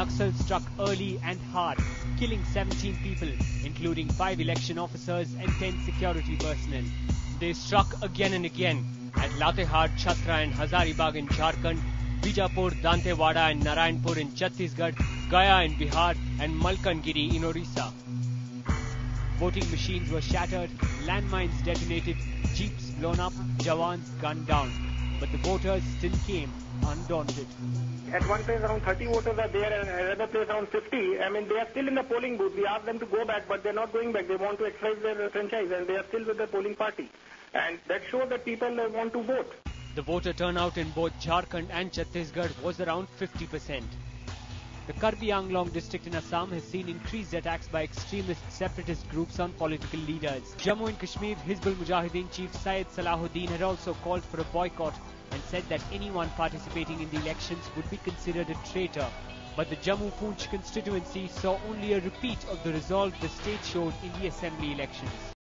Naxals struck early and hard, killing 17 people, including 5 election officers and 10 security personnel. They struck again and again at Latehar, Chhatra and Hazaribagh in Jharkhand, Bijapur, Dantewada and Narayanpur in Chhattisgarh, Gaya in Bihar and Malkangiri in Orissa. Voting machines were shattered, landmines detonated, jeeps blown up, jawans gunned down. But the voters still came undaunted. At one place around 30 voters are there and another place around 50. I mean, they are still in the polling booth. We asked them to go back, but they're not going back. They want to exercise their franchise and they are still with the polling party. And that shows that people want to vote. The voter turnout in both Jharkhand and Chhattisgarh was around 50%. The Karbi Anglong district in Assam has seen increased attacks by extremist separatist groups on political leaders. Jammu and Kashmir Hizbul Mujahideen chief Syed Salahuddin had also called for a boycott and said that anyone participating in the elections would be considered a traitor. But the Jammu-Poonch constituency saw only a repeat of the resolve the state showed in the assembly elections.